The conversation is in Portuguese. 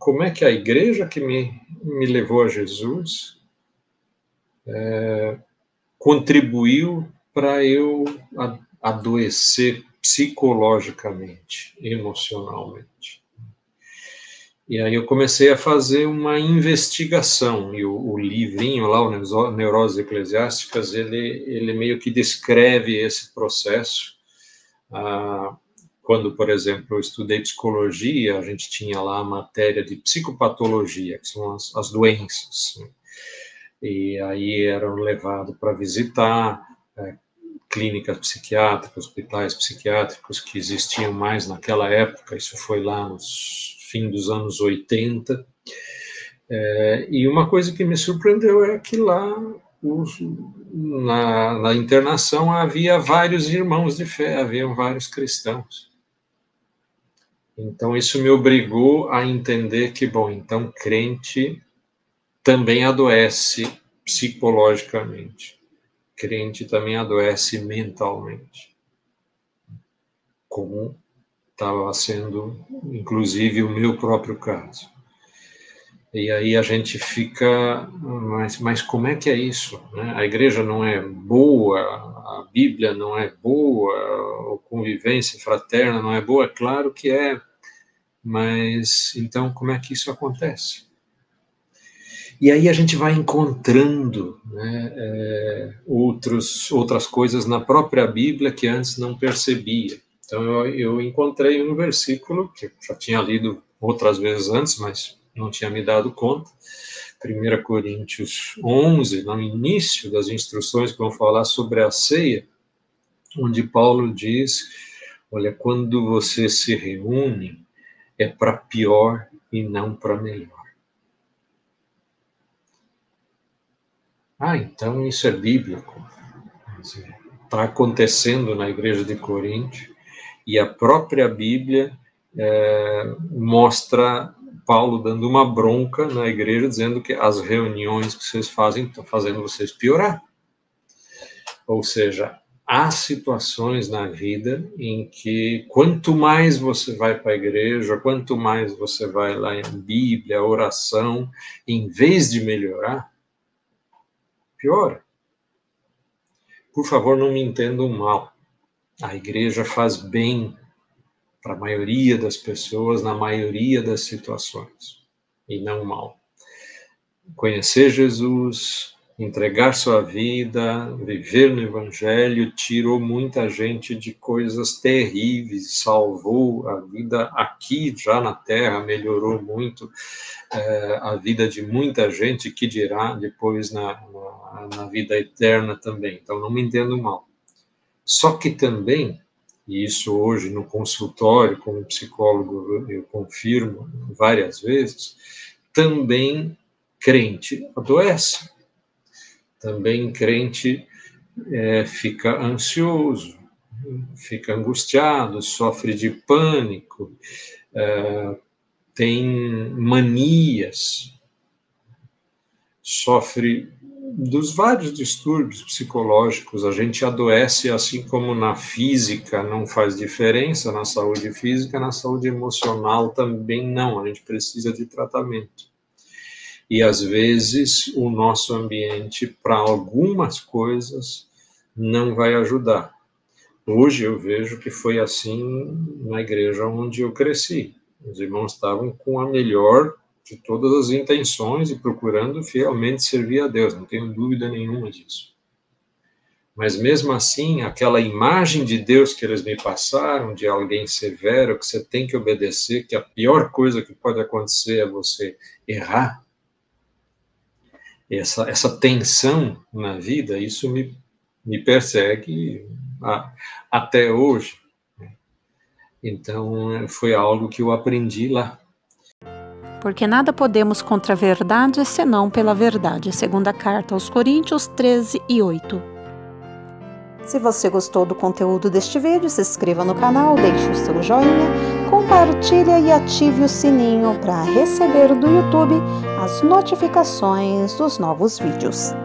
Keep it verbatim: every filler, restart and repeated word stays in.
como é que a igreja que me, me levou a Jesus é, contribuiu para eu adoecer psicologicamente, emocionalmente. E aí eu comecei a fazer uma investigação, e o, o livrinho lá, o Neuroses Eclesiásticas, ele, ele meio que descreve esse processo. Ah, quando, por exemplo, eu estudei psicologia, a gente tinha lá a matéria de psicopatologia, que são as, as doenças, né? E aí eram levados para visitar é, clínicas psiquiátricas, hospitais psiquiátricos que existiam mais naquela época, isso foi lá nos fim dos anos oitenta, é, e uma coisa que me surpreendeu é que lá, os, na, na internação, havia vários irmãos de fé, haviam vários cristãos. Então isso me obrigou a entender que, bom, então crente também adoece psicologicamente, crente também adoece mentalmente, como estava sendo, inclusive, o meu próprio caso. E aí a gente fica, mas, mas como é que é isso? Né? A igreja não é boa, a Bíblia não é boa, a convivência fraterna não é boa? Claro que é, mas então como é que isso acontece? E aí a gente vai encontrando, né, é, outros, outras coisas na própria Bíblia que antes não percebia. Então eu, eu encontrei um versículo que eu já tinha lido outras vezes antes, mas não tinha me dado conta. primeira Coríntios onze, no início das instruções que vão falar sobre a ceia, onde Paulo diz, olha, quando você se reúne, é para pior e não para melhor. Ah, então isso é bíblico. Está acontecendo na igreja de Corinto, e a própria Bíblia é, mostra Paulo dando uma bronca na igreja, dizendo que as reuniões que vocês fazem estão fazendo vocês piorar. Ou seja, há situações na vida em que quanto mais você vai para a igreja, quanto mais você vai lá em Bíblia, oração, em vez de melhorar, piora. Por favor, não me entendam mal. A igreja faz bem para a maioria das pessoas, na maioria das situações, e não mal. Conhecer Jesus, entregar sua vida, viver no Evangelho, tirou muita gente de coisas terríveis, salvou a vida aqui, já na Terra, melhorou muito é, a vida de muita gente, que dirá depois na, na, na vida eterna também. Então, não me entendo mal. Só que também, e isso hoje no consultório, como psicólogo, eu confirmo várias vezes, também crente adoece. Também crente é, fica ansioso, fica angustiado, sofre de pânico, é, tem manias, sofre dos vários distúrbios psicológicos. A gente adoece, assim como na física não faz diferença, na saúde física, na saúde emocional também não, a gente precisa de tratamento. E às vezes o nosso ambiente, para algumas coisas, não vai ajudar. Hoje eu vejo que foi assim na igreja onde eu cresci. Os irmãos estavam com a melhor de todas as intenções e procurando fielmente servir a Deus, não tenho dúvida nenhuma disso. Mas mesmo assim, aquela imagem de Deus que eles me passaram, de alguém severo, que você tem que obedecer, que a pior coisa que pode acontecer é você errar, essa, essa tensão na vida, isso me, me persegue a, até hoje. Então, foi algo que eu aprendi lá. Porque nada podemos contra a verdade, senão pela verdade. Segunda carta aos Coríntios treze e oito. Se você gostou do conteúdo deste vídeo, se inscreva no canal, deixe o seu joinha, compartilhe e ative o sininho para receber do YouTube as notificações dos novos vídeos.